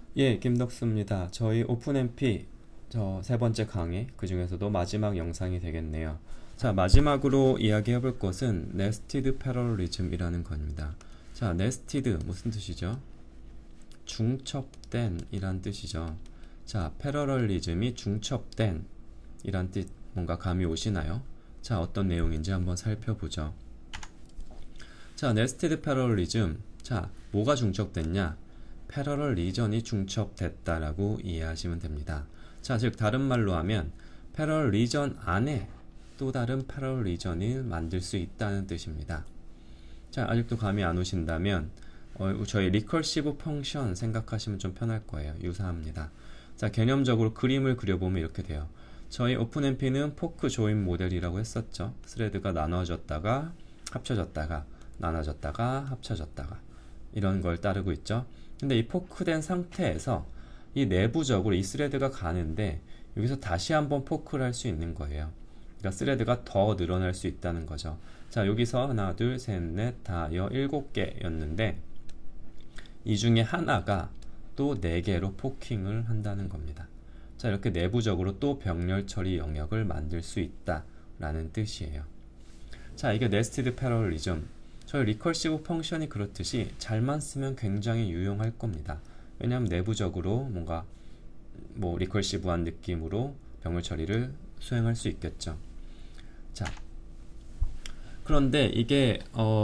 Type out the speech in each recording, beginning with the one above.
예, 김덕수입니다. 저희 오픈MP 저 세 번째 강의, 그 중에서도 마지막 영상이 되겠네요. 자, 마지막으로 이야기해 볼 것은 네스티드 패러럴리즘이라는 겁니다. 자, 네스티드 무슨 뜻이죠? 중첩된 이란 뜻이죠. 자, 패러럴리즘이 중첩된 이란 뜻 뭔가 감이 오시나요? 자, 어떤 내용인지 한번 살펴보죠. 자, 네스티드 패러럴리즘. 자, 뭐가 중첩됐냐? 패러럴 리전이 중첩됐다라고 이해하시면 됩니다. 자, 즉 다른 말로 하면 패러럴 리전 안에 또 다른 패러럴 리전을 만들 수 있다는 뜻입니다. 자, 아직도 감이 안 오신다면 저희 리커시브 펑션 생각하시면 좀 편할 거예요. 유사합니다. 자, 개념적으로 그림을 그려보면 이렇게 돼요. 저희 오픈MP는 포크 조인 모델이라고 했었죠. 스레드가 나눠졌다가 합쳐졌다가 나눠졌다가 합쳐졌다가 이런 걸 따르고 있죠. 근데 이 포크된 상태에서 이 내부적으로 이 스레드가 가는데 여기서 다시 한번 포크를 할 수 있는 거예요. 그러니까 스레드가 더 늘어날 수 있다는 거죠. 자, 여기서 하나, 둘, 셋, 넷, 다, 여, 7개였는데 이 중에 하나가 또 4개로 포킹을 한다는 겁니다. 자, 이렇게 내부적으로 또 병렬 처리 영역을 만들 수 있다라는 뜻이에요. 자, 이게 네스티드 패러럴리즘. 저희 리커시브 펑션이 그렇듯이 잘만 쓰면 굉장히 유용할 겁니다. 왜냐하면 내부적으로 뭔가 리커시브한 느낌으로 병렬 처리를 수행할 수 있겠죠. 자, 그런데 이게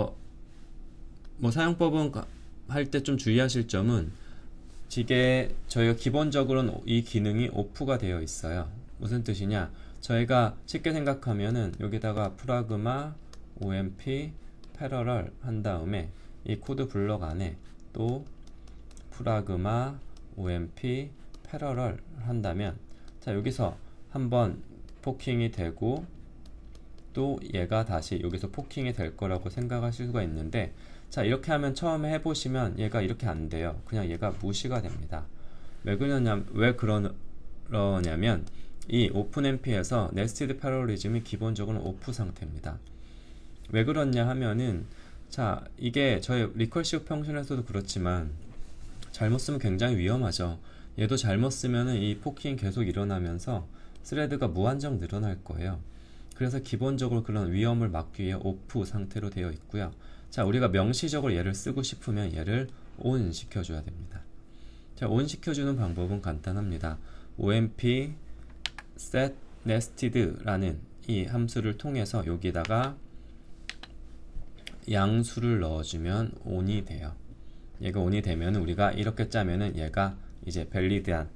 사용법은 할 때 좀 주의하실 점은 이게 저희가 기본적으로는 이 기능이 오프가 되어 있어요. 무슨 뜻이냐? 저희가 쉽게 생각하면은 여기다가 프라그마 omp 패러럴 한 다음에 이 코드 블럭 안에 또 프라그마 omp 패러럴 한다면 자, 여기서 한번 포킹이 되고 또 얘가 다시 여기서 포킹이 될 거라고 생각하실 수가 있는데 자, 이렇게 하면 처음에 해보시면 얘가 이렇게 안 돼요. 그냥 얘가 무시가 됩니다. 왜 그러냐면 이 오픈MP에서 네스티드 패러럴리즘이 기본적으로 오프 상태입니다. 왜 그렇냐 하면은 자, 이게 저희 리커시브 펑션에서도 그렇지만 잘못 쓰면 굉장히 위험하죠. 얘도 잘못 쓰면은 이 포킹 계속 일어나면서 스레드가 무한정 늘어날 거예요. 그래서 기본적으로 그런 위험을 막기 위해 오프 상태로 되어 있고요. 자, 우리가 명시적으로 얘를 쓰고 싶으면 얘를 ON 시켜줘야 됩니다. 자, ON 시켜주는 방법은 간단합니다. omp set nested라는 이 함수를 통해서 여기다가 양수를 넣어주면 ON이 돼요. 얘가 ON이 되면 우리가 이렇게 짜면은 얘가 이제 밸리드한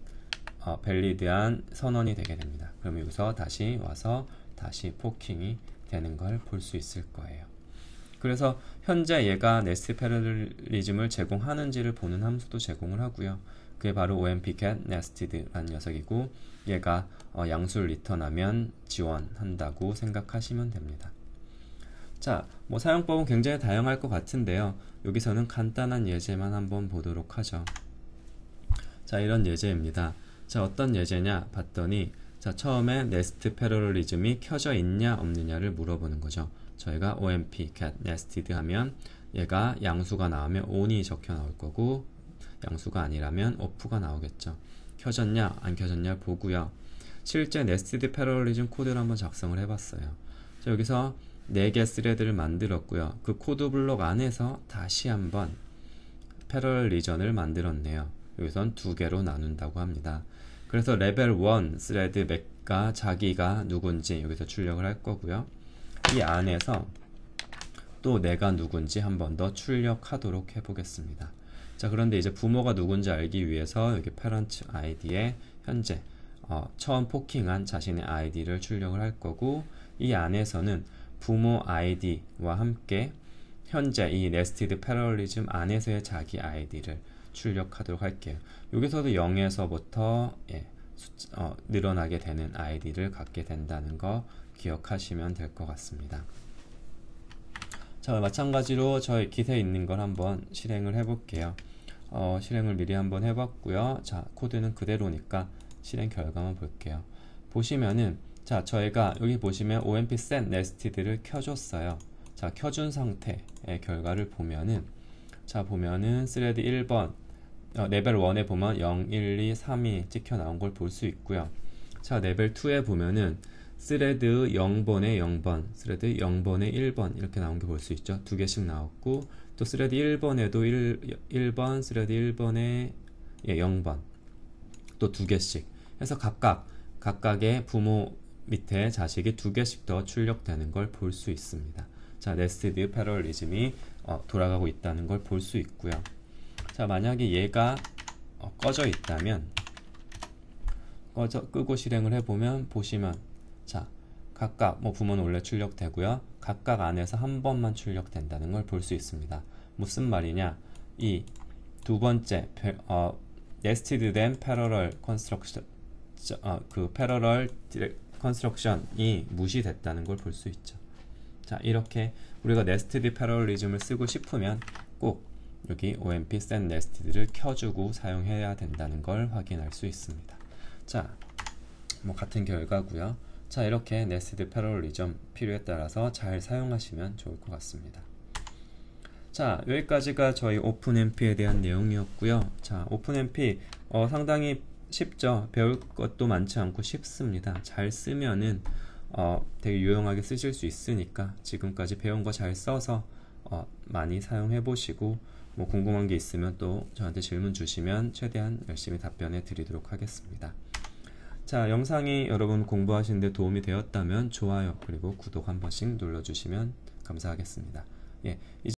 선언이 되게 됩니다. 그럼 여기서 다시 와서 다시 포킹이 되는 걸 볼 수 있을 거예요. 그래서 현재 얘가 네스티드 패러럴리즘을 제공하는지를 보는 함수도 제공을 하고요. 그게 바로 omp get nested라는 녀석이고 얘가 양수를 리턴하면 지원한다고 생각하시면 됩니다. 자, 사용법은 굉장히 다양할 것 같은데요. 여기서는 간단한 예제만 한번 보도록 하죠. 자, 이런 예제입니다. 자, 어떤 예제냐 봤더니 자, 처음에 네스트 패러럴리즘이 켜져 있냐 없느냐를 물어보는 거죠. 저희가 omp get nested 하면 얘가 양수가 나오면 on이 적혀 나올 거고 양수가 아니라면 off가 나오겠죠. 켜졌냐 안 켜졌냐 보고요. 실제 네스티드 패러럴리즘 코드를 한번 작성을 해봤어요. 자, 여기서 4개 스레드를 만들었고요. 그 코드 블록 안에서 다시 한번 패러럴 리전을 만들었네요. 여기선 2개로 나눈다고 합니다. 그래서 레벨 1 스레드 맥가 자기가 누군지 여기서 출력을 할 거고요. 이 안에서 또 내가 누군지 한 번 더 출력하도록 해보겠습니다. 자, 그런데 이제 부모가 누군지 알기 위해서 여기 parent id에 현재 처음 포킹한 자신의 id를 출력을 할 거고 이 안에서는 부모 id와 함께 현재 이 네스티드 패러럴리즘 안에서의 자기 id를 출력하도록 할게요. 여기서도 0에서부터 늘어나게 되는 id를 갖게 된다는 거 기억하시면 될 것 같습니다. 자, 마찬가지로 저희 기세에 있는 걸 한번 실행을 해볼게요. 실행을 미리 한번 해봤고요. 자, 코드는 그대로니까 실행 결과만 볼게요. 보시면은 자, 저희가 여기 보시면 omp set nested를 켜줬어요. 자, 켜준 상태의 결과를 보면은 자, 보면은 스레드 1번 레벨 1에 보면 0, 1, 2, 3이 찍혀 나온 걸 볼 수 있고요. 자, 레벨 2에 보면은 스레드 0번에 0번, 스레드 0번에 1번 이렇게 나온 게 볼 수 있죠. 두 개씩 나왔고 또 스레드 1번에도 1번, 스레드 1번에 0번 또 두 개씩 해서 각각의 부모 밑에 자식이 두 개씩 더 출력되는 걸 볼 수 있습니다. 자, 네스티드 패러럴리즘이 돌아가고 있다는 걸 볼 수 있고요. 자, 만약에 얘가 꺼져 있다면 끄고 실행을 해보면 보시면 자, 각각 부모는 원래 출력되고요. 각각 안에서 한 번만 출력된다는 걸 볼 수 있습니다. 무슨 말이냐? 이 두 번째 nested 된 parallel construction 그 parallel construction이 무시됐다는 걸 볼 수 있죠. 자, 이렇게 우리가 nested parallelism을 쓰고 싶으면 꼭 여기 OMP set nested를 켜주고 사용해야 된다는 걸 확인할 수 있습니다. 자, 같은 결과고요. 자, 이렇게 nested parallelism 필요에 따라서 잘 사용하시면 좋을 것 같습니다. 자, 여기까지가 저희 오픈MP에 대한 내용이었고요. 자, 오픈MP 상당히 쉽죠. 배울 것도 많지 않고 쉽습니다. 잘 쓰면은 되게 유용하게 쓰실 수 있으니까 지금까지 배운 거 잘 써서 많이 사용해 보시고 궁금한 게 있으면 또 저한테 질문 주시면 최대한 열심히 답변해 드리도록 하겠습니다. 자, 영상이 여러분 공부하시는 데 도움이 되었다면 좋아요 그리고 구독 한 번씩 눌러주시면 감사하겠습니다. 예,